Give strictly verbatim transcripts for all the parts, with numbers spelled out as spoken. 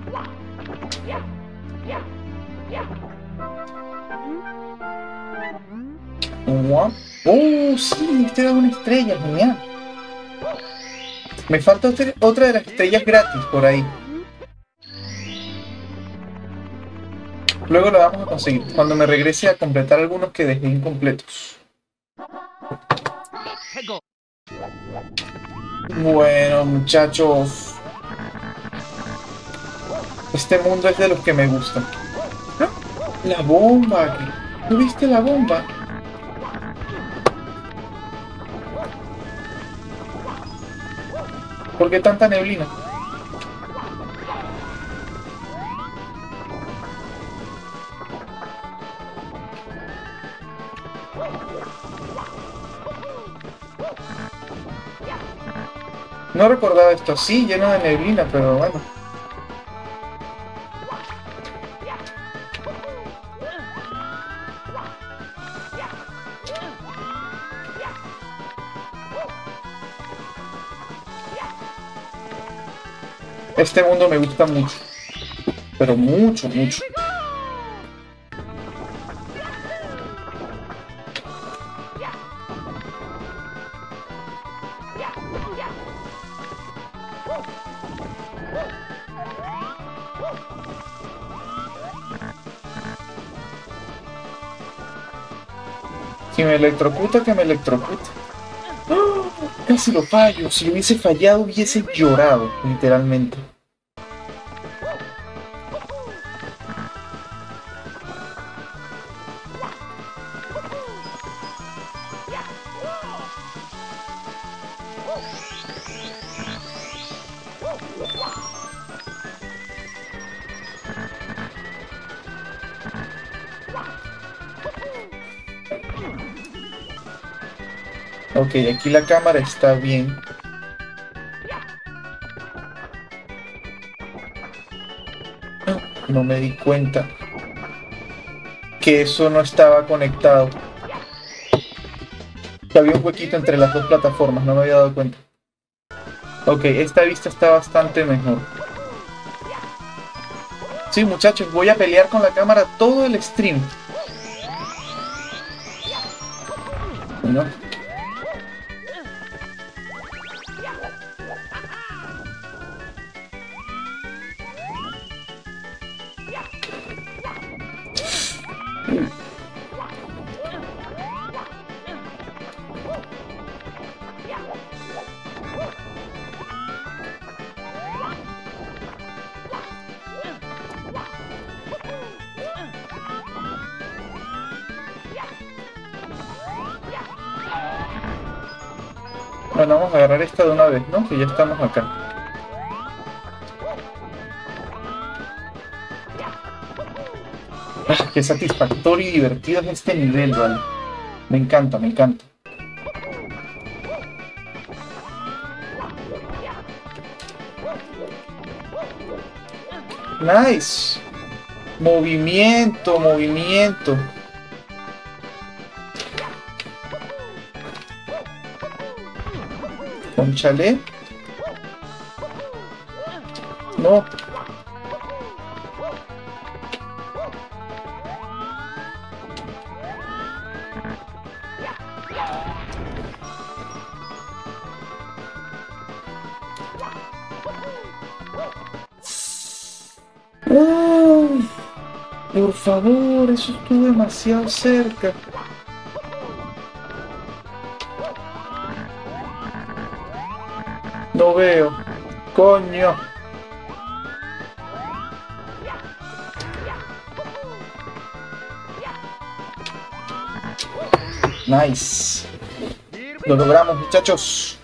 Guau. Oh, sí, esta era una estrella, genial. Me falta otra, otra de las estrellas gratis por ahí. Luego la vamos a conseguir, cuando me regrese a completar algunos que dejé incompletos. Bueno, muchachos. Este mundo es de los que me gustan. ¡Ah! La bomba. ¿Tú viste la bomba? ¿Por qué tanta neblina? No recordaba esto así, lleno de neblina, pero bueno. Este mundo me gusta mucho. Pero mucho, mucho. Si me electrocuta, que me electrocuta. ¡Oh! Casi lo fallo. Si hubiese fallado, hubiese llorado, literalmente. Ok, aquí la cámara está bien. No me di cuenta que eso no estaba conectado. Que había un huequito entre las dos plataformas, no me había dado cuenta. Ok, esta vista está bastante mejor. Sí, muchachos, voy a pelear con la cámara todo el stream. ¿No? Bueno, vamos a agarrar esta de una vez, ¿no? Que ya estamos acá. Ah, qué satisfactorio y divertido es este nivel, ¿vale? Me encanta, me encanta. Nice. Movimiento, movimiento. Cónchale. No. Oh, por favor, eso estuvo demasiado cerca. No veo. Coño. Nice. Lo logramos, muchachos.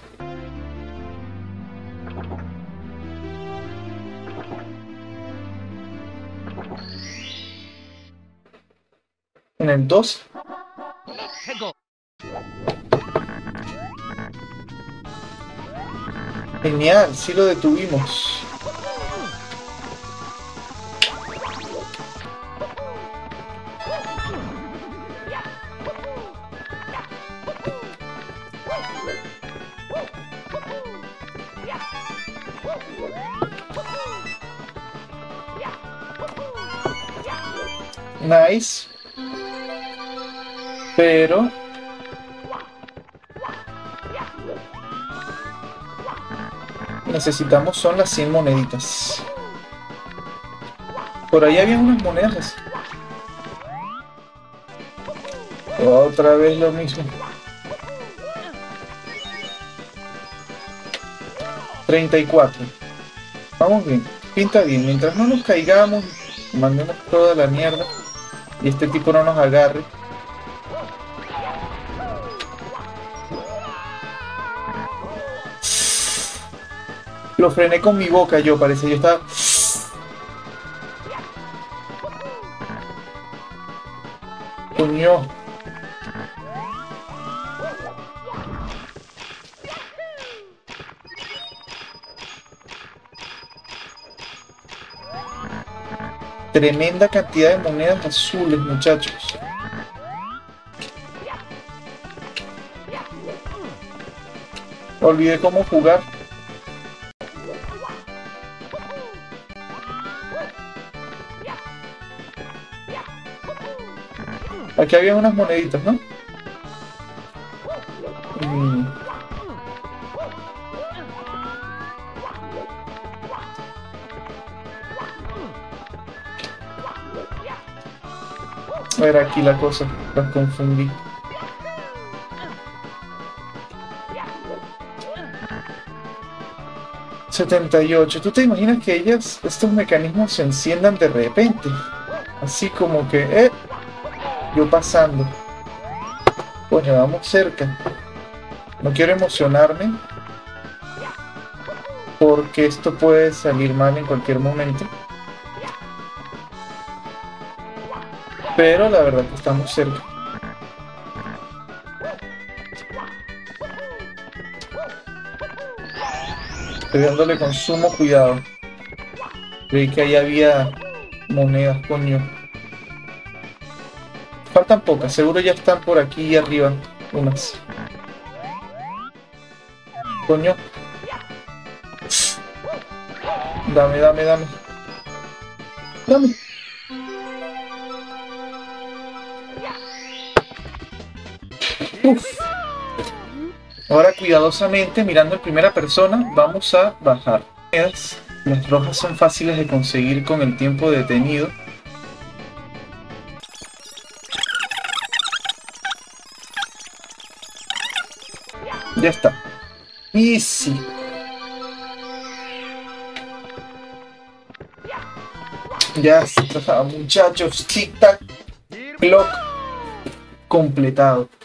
En el dos. Genial, sí lo detuvimos. Nice. Pero necesitamos son las cien moneditas. Por ahí había unas monedas. Otra vez lo mismo. treinta y cuatro. Vamos bien. Pinta bien. Mientras no nos caigamos, mandemos toda la mierda y este tipo no nos agarre. Lo frené con mi boca yo, parece. Yo estaba... Coño. Tremenda cantidad de monedas azules, muchachos. Olvidé cómo jugar. Aquí había unas moneditas, ¿no? Mm. Era aquí la cosa, las confundí. setenta y ocho. ¿Tú te imaginas que ellas, estos mecanismos se enciendan de repente? Así como que, eh, yo pasando. Coño, vamos cerca. No quiero emocionarme porque esto puede salir mal en cualquier momento. Pero la verdad que estamos cerca. Estoy dándole con sumo cuidado. Creí que ahí había monedas, coño. Faltan pocas, seguro ya están por aquí arriba unas. Coño. Dame, dame, dame. Dame. Uf. Ahora cuidadosamente, mirando en primera persona, vamos a bajar. Las rojas son fáciles de conseguir con el tiempo detenido. Ya está. Easy. Ya está, muchachos. Tic-tac. Clock completado.